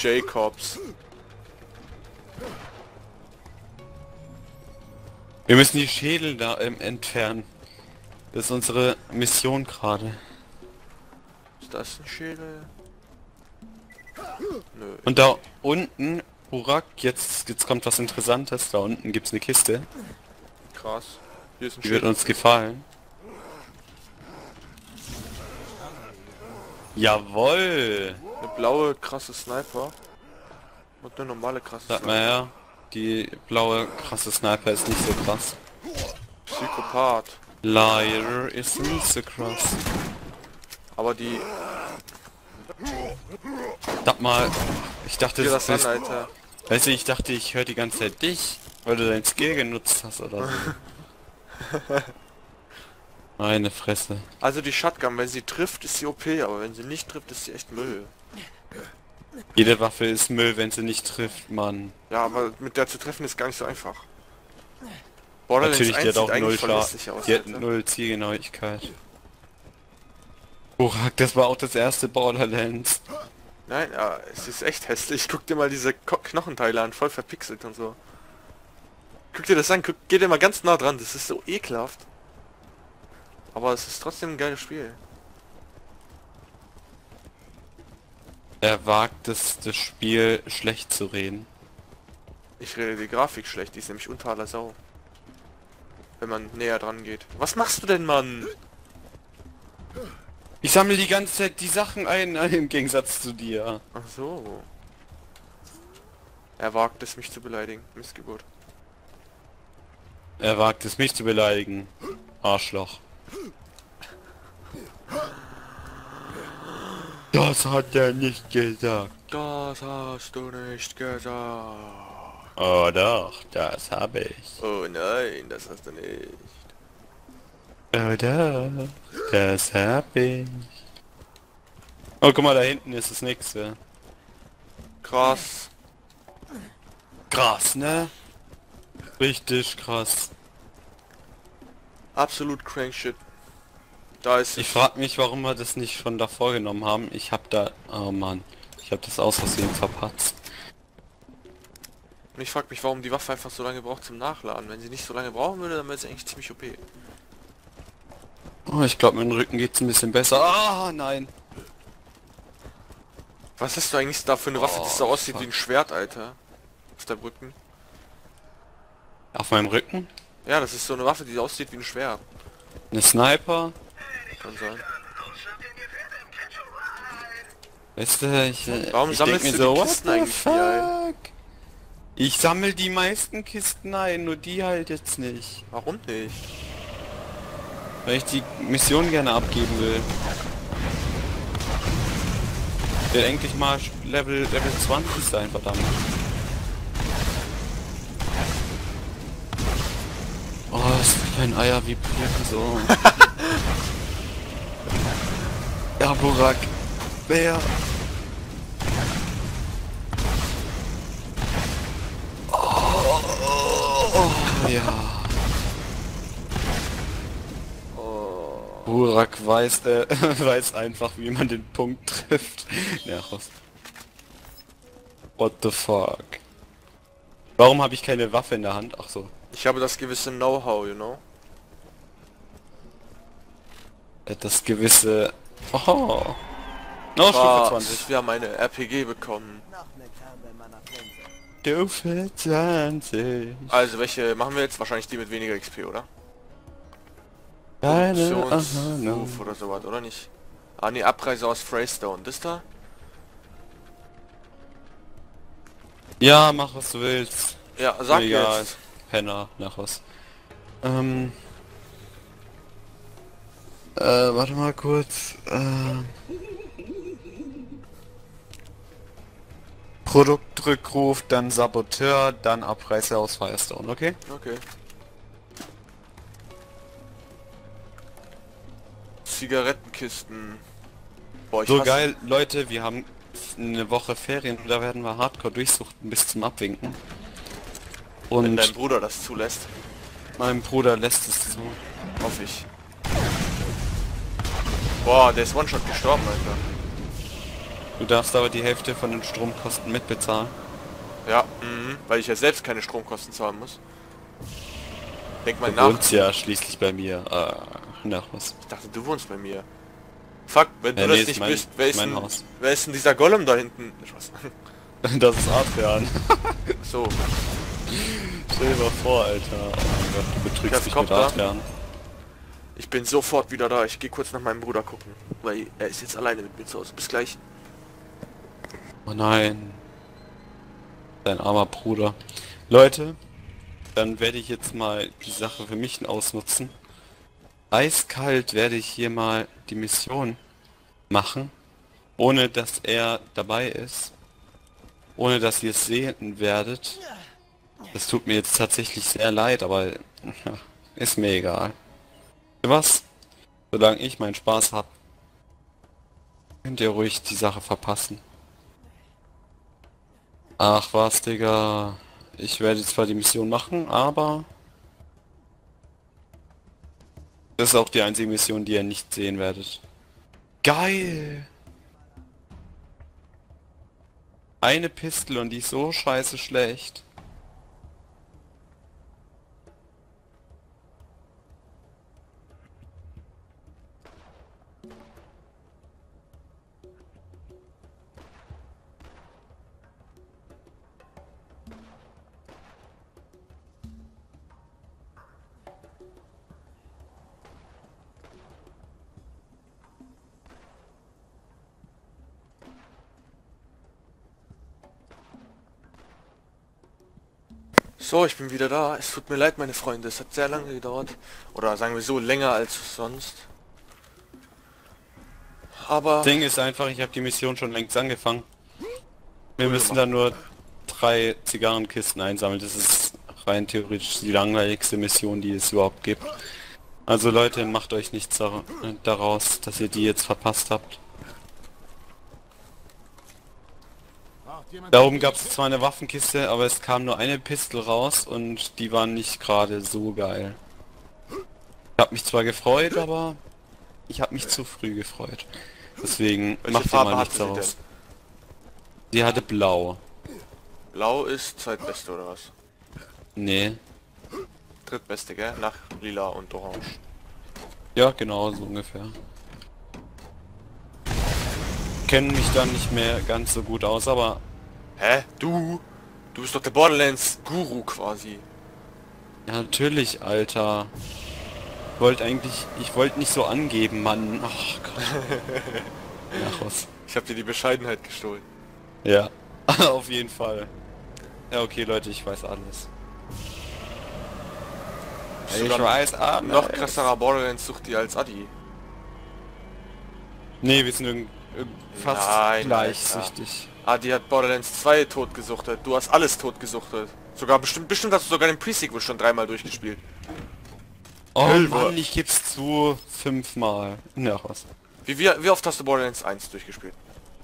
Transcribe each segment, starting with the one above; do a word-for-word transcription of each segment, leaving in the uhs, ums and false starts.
Jacobs. Wir müssen die Schädel da ähm, entfernen. Das ist unsere Mission gerade. Ist das ein Schädel? Nö. Und da unten, Burak, jetzt, jetzt kommt was Interessantes. Da unten gibt's eine Kiste. Krass. Hier ist ein Die wird Schädel. uns gefallen. Jawohl! Eine blaue krasse Sniper. Und eine normale krasse Sag mal her, die blaue krasse Sniper ist nicht so krass. Psychopath. Liar ist nicht so krass. Aber die... Sag mal, ich dachte, Dir das an, bist- Alter. weißt du, ich dachte, ich höre die ganze Zeit dich, weil du dein Skill genutzt hast oder so. Meine Fresse. Also die Shotgun, wenn sie trifft, ist sie O P, aber wenn sie nicht trifft, ist sie echt Müll. Jede Waffe ist Müll, wenn sie nicht trifft, Mann. Ja, aber mit der zu treffen ist gar nicht so einfach. Borderlands Natürlich, die eins hat auch sieht null eigentlich voll Schlag. lustig aus, Die hat Alter. null Zielgenauigkeit. Burak, das war auch das erste Borderlands. Nein, ja, es ist echt hässlich. Guck dir mal diese Ko Knochenteile an, voll verpixelt und so. Guck dir das an, guck, geh dir mal ganz nah dran, das ist so ekelhaft. Aber es ist trotzdem ein geiles Spiel. Er wagt es, das Spiel schlecht zu reden. Ich rede die Grafik schlecht, die ist nämlich unter aller Sau. Wenn man näher dran geht. Was machst du denn, Mann? Ich sammle die ganze Zeit die Sachen ein, im Gegensatz zu dir. Ach so. Er wagt es, mich zu beleidigen. Missgeburt. Er wagt es, mich zu beleidigen. Arschloch. Das hat er nicht gesagt. Das hast du nicht gesagt. Oh doch, das habe ich. Oh nein, das hast du nicht. Oh doch, das habe ich. Oh, guck mal, da hinten ist das nächste. Krass. Krass, ne? Richtig krass. Absolut crank shit. Da ist Ich frag mich, warum wir das nicht schon davor genommen haben. Ich hab da... Oh Mann. Ich hab das aus Versehen verpatzt. Und ich frag mich, warum die Waffe einfach so lange braucht zum Nachladen. Wenn sie nicht so lange brauchen würde, dann wäre sie eigentlich ziemlich O P. Oh, ich glaube, mit dem Rücken geht's ein bisschen besser. Ah, nein. Was hast du eigentlich da für eine Waffe, die so Oh, aussieht fuck. wie ein Schwert, Alter? Auf der Brücken? Auf meinem Rücken? Ja, das ist so eine Waffe, die aussieht wie ein Schwert. Eine Sniper? Kann sein. Weißt du, ich, äh, Warum ich sammelst denk mir du so, die what Kisten the eigentlich hier ein? fuck? Ich sammel die meisten Kisten ein, nur die halt jetzt nicht. Warum nicht? Weil ich die Mission gerne abgeben will. Ich will endlich mal Level, Level zwanzig sein, verdammt. Oh, das sind mein Eier vibrieren so. Ja, Burak. Wer? Oh, oh, ja. Burak weiß, äh, weiß einfach, wie man den Punkt trifft. Ja, raus. What the fuck? Warum habe ich keine Waffe in der Hand? Ach so. Ich habe das gewisse Know-how, you know? Das gewisse... Oh. No, Stufe Ah, zwanzig. wir haben eine R P G bekommen. Stufe zwanzig. Also, welche machen wir jetzt? Wahrscheinlich die mit weniger X P, oder? Keine Ahnung. Produktionsruf oder sowas, oder nicht? Ah, ne, Abreise aus Freystone. Das da? Ja, mach was du willst. Ja, sag Egal. jetzt. Penner, nach was. Ähm... Äh, warte mal kurz. Äh... Produktrückruf, dann Saboteur, dann Abreise aus Firestone, okay? Okay. Zigarettenkisten. Boah, ich So hasse- geil, Leute, wir haben eine Woche Ferien, da werden wir Hardcore durchsuchten bis zum Abwinken. Wenn Und dein Bruder das zulässt, mein Bruder lässt es zu. hoffe ich. Boah, der ist One-Shot gestorben, Alter. Du darfst aber die Hälfte von den Stromkosten mitbezahlen. Ja, mhm, weil ich ja selbst keine Stromkosten zahlen muss. Denk mal Du nach. wohnst ja schließlich bei mir. Äh, nach was? Ich dachte, du wohnst bei mir. Fuck, wenn du Äh, das nee, ist nicht mein- bist, wer ist, mein denn, Haus. wer ist denn dieser Golem da hinten? Spaß. Das ist Adrian. So, Stell dir mal vor, Alter. Oh mein Gott, du betrügst Das mich kommt mit da. Adrian. ich bin sofort wieder da. Ich gehe kurz nach meinem Bruder gucken, weil er ist jetzt alleine mit mir zu Hause. Bis gleich. Oh nein. Dein armer Bruder. Leute, dann werde ich jetzt mal die Sache für mich ausnutzen. Eiskalt werde ich hier mal die Mission machen, ohne dass er dabei ist. Ohne dass ihr es sehen werdet. Das tut mir jetzt tatsächlich sehr leid, aber ja, ist mir egal. Was? Solange ich meinen Spaß hab, könnt ihr ruhig die Sache verpassen. Ach was, Digga. Ich werde zwar die Mission machen, aber das ist auch die einzige Mission, die ihr nicht sehen werdet. Geil! Eine Pistole und die ist so scheiße schlecht. So, ich bin wieder da. Es tut mir leid, meine Freunde. Es hat sehr lange gedauert. Oder sagen wir so, länger als sonst. Aber... Ding ist einfach, ich habe die Mission schon längst angefangen. Wir Cool müssen gemacht. da nur drei Zigarrenkisten einsammeln. Das ist rein theoretisch die langweiligste Mission, die es überhaupt gibt. Also Leute, macht euch nichts dar- daraus, dass ihr die jetzt verpasst habt. Da oben gab es zwar eine Waffenkiste, aber es kam nur eine Pistole raus und die waren nicht gerade so geil. Ich habe mich zwar gefreut, aber ich habe mich zu früh gefreut. Deswegen Welche macht ihr Farbe mal hatte nichts sie daraus. Die hatte blau. Blau ist zweitbeste oder was? Nee. Drittbeste, gell? Nach Lila und Orange. Ja, genau, so ungefähr. Kennen mich dann nicht mehr ganz so gut aus, aber Hä? Du? Du bist doch der Borderlands Guru quasi. ja, natürlich, Alter. Ich wollte eigentlich, ich wollte nicht so angeben, Mann. Ach Gott. Ach was. Ich hab dir die Bescheidenheit gestohlen. Ja, auf jeden Fall. Ja, okay, Leute, ich weiß alles. Bist du Ich dann weiß alles. noch krasserer Borderlands sucht die als Adi. Nee, wir sind irgend, irgend fast Nein, gleich Alter. süchtig. Adi hat Borderlands zwei totgesuchtet. Du hast alles totgesuchtet. Sogar bestimmt, bestimmt hast du sogar den Pre-Sequel schon dreimal durchgespielt. Oh Hilfe. Mann, ich geb's zu fünfmal. Ja, was. Wie, wie, wie oft hast du Borderlands eins durchgespielt?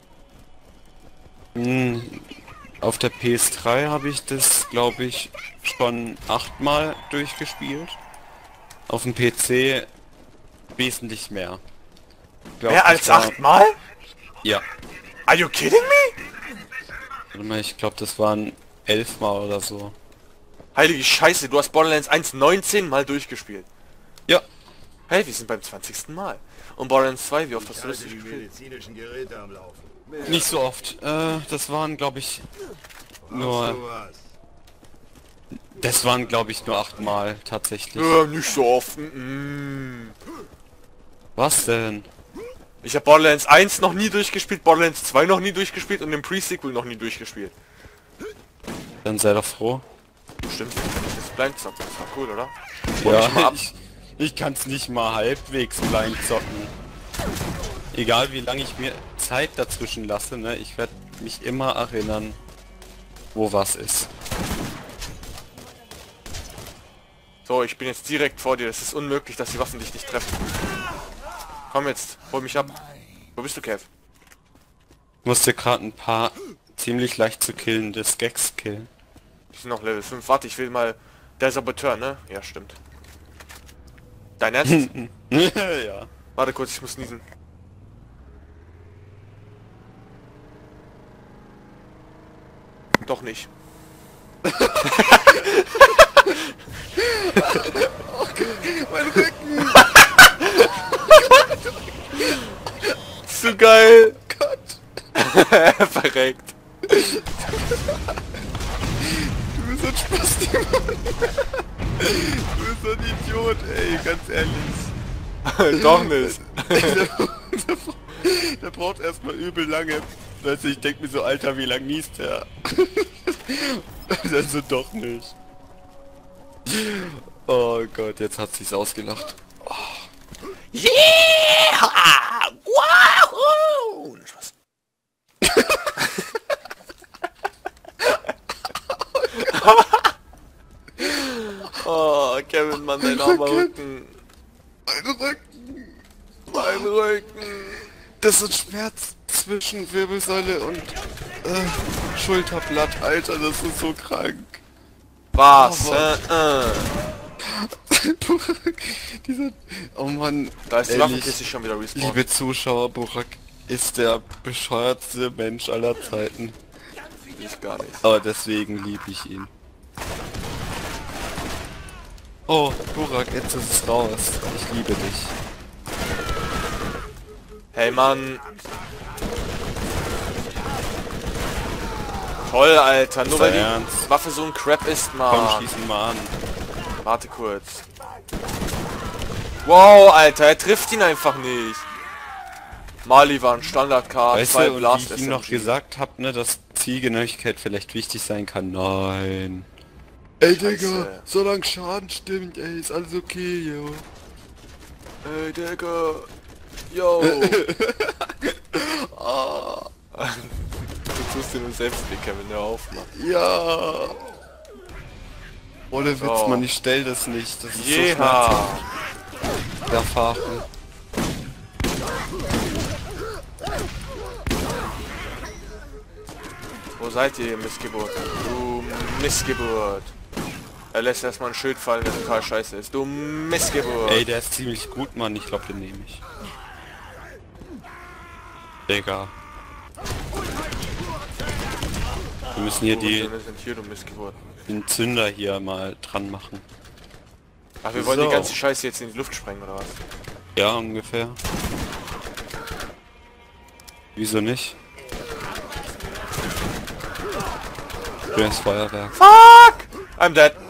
Hm, auf der P S drei habe ich das, glaube ich, schon achtmal durchgespielt. Auf dem P C wesentlich mehr. Ich glaub, Mehr das als war- achtmal? Ja. Are you kidding me? Warte mal, ich glaube, das waren elfmal oder so. Heilige Scheiße, du hast Borderlands eins neunzehn Mal durchgespielt. Ja. Hey, wir sind beim zwanzigsten Mal. Und Borderlands zwei, wie oft hast du das Halte die durchgespielt? medizinischen Geräte am Laufen. Nicht so oft. Äh, das waren, glaube ich, nur... Sowas. Das waren, glaube ich, nur achtmal tatsächlich. Ja, nicht so oft. Mm. Was denn? Ich habe Borderlands eins noch nie durchgespielt, Borderlands zwei noch nie durchgespielt und den Pre-Sequel noch nie durchgespielt. Dann sei doch froh. Stimmt, das Blind Zocken, das war cool, oder? Hol mich mal Ja, ab. ich, ich kann es nicht mal halbwegs blind zocken. Egal wie lange ich mir Zeit dazwischen lasse, ne, ich werde mich immer erinnern, wo was ist. So, ich bin jetzt direkt vor dir. Es ist unmöglich, dass die Waffen dich nicht treffen. Komm jetzt, hol mich ab. Wo bist du, Kev? Ich musste gerade ein paar ziemlich leicht zu killende Skags killen. Die sind noch Level fünf. Warte, ich will mal... Der Saboteur, ne? Ja, stimmt. Dein Ernst? Ja. Warte kurz, ich muss niesen. Doch nicht. Mein Rücken! Zu geil! Gott! Verreckt. Du bist so ein Spasti, Mann. Du bist so ein Idiot, ey, ganz ehrlich. Doch nicht. der, der, der braucht erstmal übel lange. Weißt du, ich denk mir so, Alter, wie lang niest der? Dann so doch nicht. Oh Gott, jetzt hat sich's ausgelacht. Oh. Yeah! Wahoo! Spaß. Oh, Kevin, Mann, dein armer Rücken. Mein Rücken! Mein Rücken. Das ist Schmerz zwischen Wirbelsäule und äh, Schulterblatt, Alter, das ist so krank. Was? Aber- Äh, äh. Burak, dieser... Oh Mann, Da ist die ehrlich, Waffenkiste schon wieder respawned. liebe Zuschauer, Burak ist der bescheuertste Mensch aller Zeiten. Ich gar nicht. Aber deswegen liebe ich ihn. Oh, Burak, jetzt ist es raus. Ich liebe dich. Hey, Mann. Toll, Alter. Nur Ist weil dein die Ernst? Waffe so ein Crap ist, Komm, Mann. schieß ihn mal an. Warte kurz. Wow, Alter, er trifft ihn einfach nicht. Mali war ein Standard-Card, Weißt zwei du, und wie Blast ich ihm noch S M G. gesagt habe, ne, dass Zielgenauigkeit vielleicht wichtig sein kann. Nein. Ey, Scheiße. solange Schaden stimmt, ey, ist alles okay, yo. Ey, Digga. Yo. Ah, Du tust dir nur selbst weh, Kevin, hör auf, Mann. ja. Ohne Witz, So. Mann, ich stell das nicht. Das ist so Jeha. schmerzhaft. Erfahren. Wo seid ihr, ihr Missgeburt? Du Missgeburt. Er lässt erstmal ein Schild fallen, der total scheiße ist. Du Missgeburt. Ey, der ist ziemlich gut, Mann. Ich glaube, den nehme ich. Digga. Wir müssen hier die, Wir sind hier, du Missgeburt. den Zünder hier mal dran machen. Ach, wir wollen So. die ganze Scheiße jetzt in die Luft sprengen, oder was? Ja, ungefähr. Wieso nicht? Schönes Feuerwerk. Fuck! I'm dead.